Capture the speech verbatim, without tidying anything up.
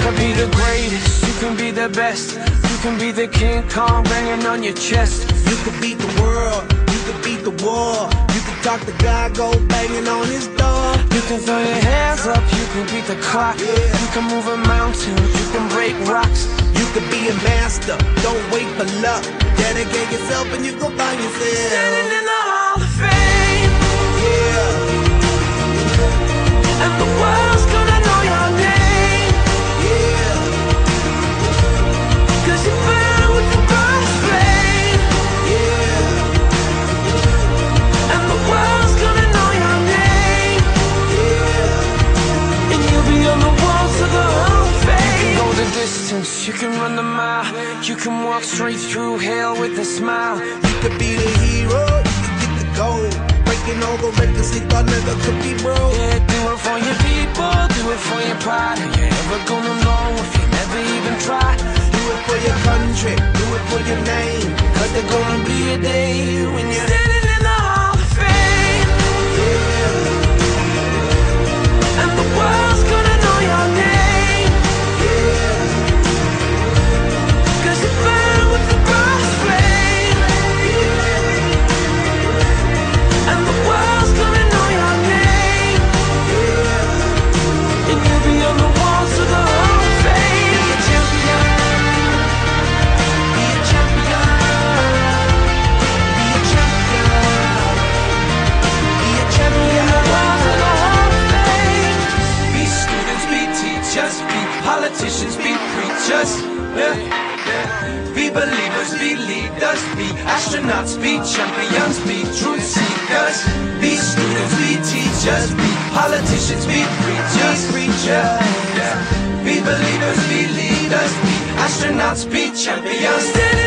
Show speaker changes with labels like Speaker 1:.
Speaker 1: can be the greatest, you can be the best. You can be the King Kong banging on your chest.
Speaker 2: You can beat the world, you can beat the war. You can talk to God, go banging on his door.
Speaker 1: You can throw your hands up, you can beat the clock.
Speaker 2: Yeah.
Speaker 1: You can move a mountain, you can break rocks.
Speaker 2: You can be a master, don't wait for luck. Dedicate yourself and you go find yourself.
Speaker 1: Standing in the Hall of Fame,
Speaker 2: Yeah,
Speaker 1: and the world's gonna know your name.
Speaker 2: yeah,
Speaker 1: Cause you burn with the brightest flame,
Speaker 2: yeah,
Speaker 1: and the world's gonna know your name.
Speaker 2: yeah.
Speaker 1: And you'll be on the walls of the Hall of Fame. You can go the distance, you can run the mile. You can walk straight through hell with a smile.
Speaker 2: You could be the hero, you can get the gold. Breaking all the records they thought never could be broke.
Speaker 1: Yeah, do it for your people, do it for your pride. Are you ever gonna know if you never even try?
Speaker 2: Do it for your country, do it for your name.
Speaker 1: Cause there's gonna be a day when you're standing in the Hall of Fame,
Speaker 2: Yeah,
Speaker 1: and the world's gonna know your name.
Speaker 2: yeah,
Speaker 1: Cause you burn with the brightest flame, and the world's gonna know your name. And you'll be on the walls of the Hall of Fame. Be a champion, be a champion, be a champion, be a champion. The walls of the Hall of Fame. Be students, be teachers, be politicians, be preachers. Yeah, yeah. Be believers, be leaders, be astronauts, be champions, be truth seekers. Be students, be teachers, be politicians, be preachers, preachers. Yeah. Be believers, be leaders, be astronauts, be champions.